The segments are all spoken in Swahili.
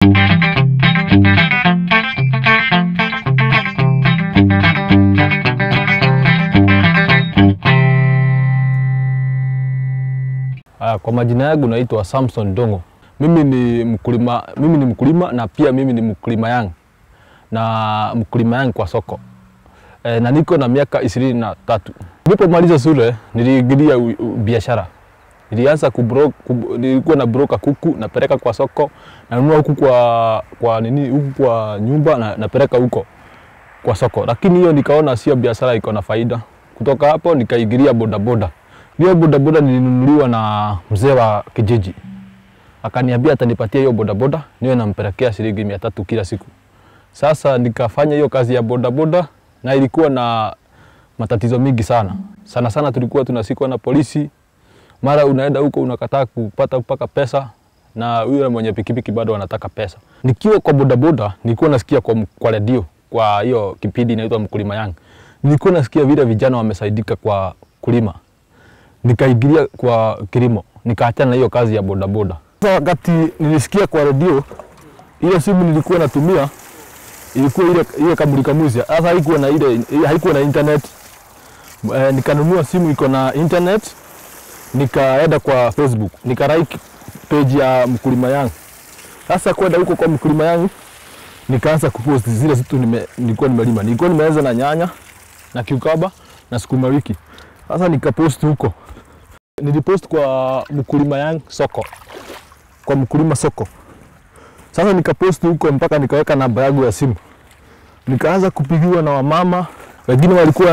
Kwa majina yangu naitwa Samson Dongo. Mimi ni mkulima na pia mimi ni mkulima yangu. Na mkulima yangu kwa soko. Na niko na miaka 23. Nilipomaliza shule niliingia biashara. Nilianza nilikuwa na broker kuku napeleka kwa soko, nanunua huku kwa nyumba napeleka huko kwa soko. Lakini hiyo nikaona sio biashara iko na faida. Kutoka hapo nikaingilia bodaboda. Hiyo bodaboda nilinunuliwa na mzee wa kijiji. Akaniambia atanipatia hiyo bodaboda niwe nampelekea shilingi 300 kila siku. Sasa nikafanya hiyo kazi ya bodaboda na ilikuwa na matatizo mingi sana. Sana tulikuwa tunasikwa na polisi. Mara unaenda huko unakataa kupata mpaka pesa na yule mwenye pikipiki bado anataka pesa. Nikiwa kwa bodaboda nilikuwa nasikia kwa radio kwa hiyo kipindi inaitwa Mkulima Yangu. Nilikuwa nasikia vile vijana wamesaidika kwa kulima. Nikaingilia kwa kilimo, nikaachana na hiyo kazi ya bodaboda. Sasa wakati nilisikia kwa radio, ile simu nilikuwa natumia ilikuwa ile kamulikamuzi. Sasa haikuwa na internet. Nikanunua simu iko na internet, nikaenda kwa Facebook, nikalike page ya Mkulima Yangu. Sasa kwenda huko kwa Mkulima Yangu, nikaanza kupost zile vitu nilikuwa nimelima. Nilikuwa nimeanza na nyanya na cucumber na sukuma wiki. Sasa nikapost huko. Nilipost kwa Mkulima Yangu soko. Kwa Mkulima soko. Sasa nikapost huko mpaka nikaweka namba yangu ya simu. Nikaanza kupigiwa na wamama. Wengine walikuwa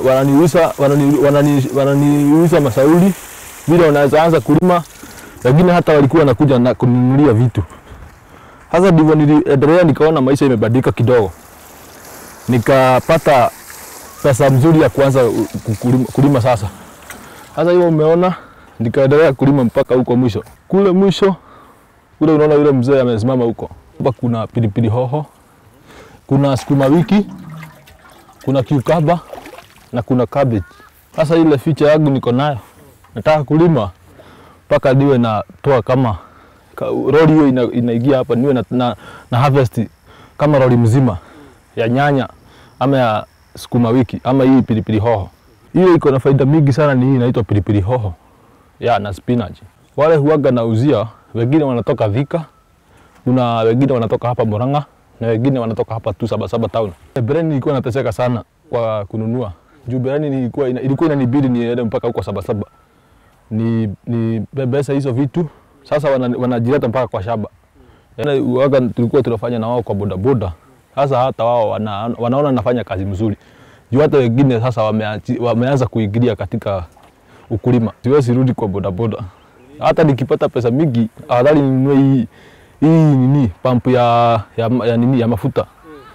wananiuliza mashauri vile wanaweza anza kulima. Wengine hata walikuwa wanakuja na kununulia vitu. Sasa ndivyo niliendelea, nikaona maisha imebadilika kidogo. Nikapata pesa mzuri ya kuanza kulima sasa. Sasa hiyo umeona, nikaendelea kulima mpaka huko mwisho. Kule mwisho, kule unaona yule mzee amesimama huko. Hapa kuna pilipili hoho, kuna sukuma wiki, kuna cucumber na kuna cabbage. Sasa ile ficha yangu niko nayo. Nataka kulima mpaka niwe natoa kama lori hiyo inaingia hapa niwe na harvest kama lori mzima ya nyanya ama ya sukuma wiki ama hii pilipili hoho. Hiyo iko na faida mingi sana, ni hii inaitwa pilipili hoho. Na spinach. Wale huaga nauzia, wengine wanatoka Thika, kuna wengine wanatoka hapa Murang'a na wengine wanatoka hapa tu Sabasaba town. Bereni ilikuwa nateseka sana kwa kununua. Juu bereni ilikuwa inanibidi niende mpaka huko Sabasaba. Ni bebesa hizo vitu. Sasa wanajileta mpaka kwa shamba. Huaga tulikuwa tunafanya na wao kwa bodaboda. Sasa hata wao wanaona nafanya kazi mzuri. Juu hata wengine sasa wameanza kuingilia katika ukulima. Siwezi rudi kwa bodaboda. Hata nikipata pesa mingi, afadhali ninunue hii pump ya mafuta.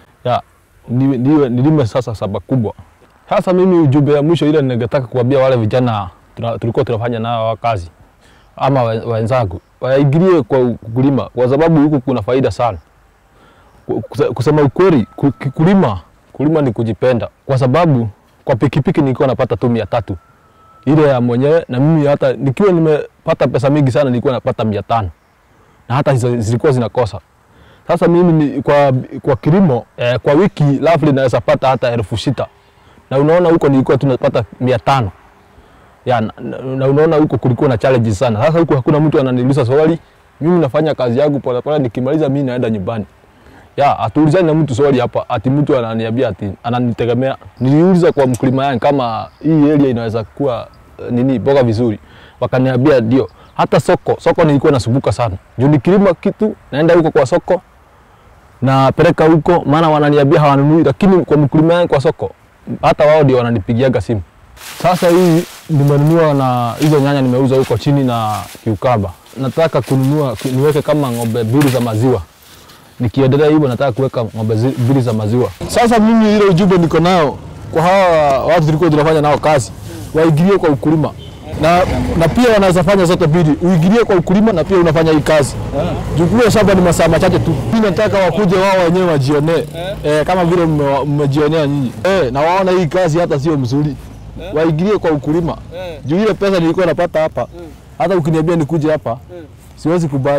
Nilime sasa shamba kubwa. Sasa mimi ujumbe ya mwisho ile ningetaka kuambia wale vijana tulikuwa tunafanya nao kazi ama wenzangu, waingilie kwa kulima kwa sababu huko kuna faida sana. Kusema ukweli, kulima ni kujipenda, kwa sababu kwa pikipiki nilikuwa napata tu 300 ile ya mwenyewe, na mimi hata nikiwa nimepata pesa mingi sana nilikuwa napata 500 na hata zilikuwa zinakosa. Sasa mimi kwa kilimo kwa wiki roughly naweza pata hata 6,000, na unaona huko nilikuwa tunapata 500. Na unaona huko kulikuwa na challenges sana. Sasa huko hakuna mtu ananiuliza swali, mimi nafanya kazi yangu pole, nikimaliza mimi naenda nyumbani. Atuulizani na mtu swali hapa ati mtu ananiambia ati ananitegemea. Niliuliza kwa Mkulima Yangu kama hii area inaweza kuwa boga vizuri. Wakaniambia ndio. Hata soko nilikuwa nasumbuka sana. Juu nikilima kitu naenda huko kwa soko na peleka huko, maana wananiambia hawanunui, lakini kwa Mkulima Yangu kwa soko hata wao ndio wananipigiaga simu. Sasa hii nimenunua na hizo nyanya nimeuza huko chini na cucumber. Nataka kununua niweke kama ng'ombe 2 za maziwa. Nikiendelea hivyo nataka kuweka ng'ombe 2 za maziwa. Sasa mimi ile ujumbe niko nao kwa hawa watu tulikuwa tunafanya nao kazi, waingilie kwa ukulima. Na pia wanaweza fanya zote mbili. Uingilie kwa ukulima na pia unafanya hii kazi. Jukua shamba ni masaa machache tu. Mimi nataka wakuje wao wenyewe wajionee. Kama vile mmejionea nyinyi. Na waona hii kazi hata sio mzuri. Waingilie kwa ukulima. Juu ile pesa nilikuwa napata hapa. Hata ukiniambia nikuje hapa, siwezi kubali.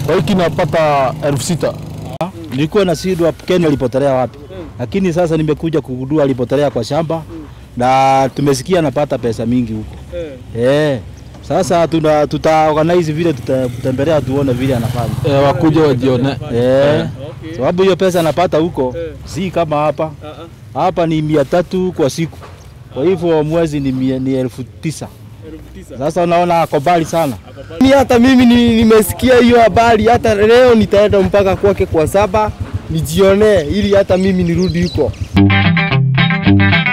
Kwa wiki napata 6,000. Nilikuwa na shida Ken alipotelea wapi. Lakini sasa nimekuja kugundua alipotelea kwa shamba na tumesikia anapata pesa mingi huko. Sasa tutaorganize vile tutembelea tuone vile anafanya. Wakuja wajione. Sababu hiyo pesa anapata huko si kama hapa. Hapa ni 300 kwa siku. Kwa hivyo mwezi ni 9,000. Sasa unaona ako mbali sana. Hata mimi nimesikia hiyo habari, hata leo nitaenda mpaka kwake kwa 7 nijione ili hata mimi nirudi huko.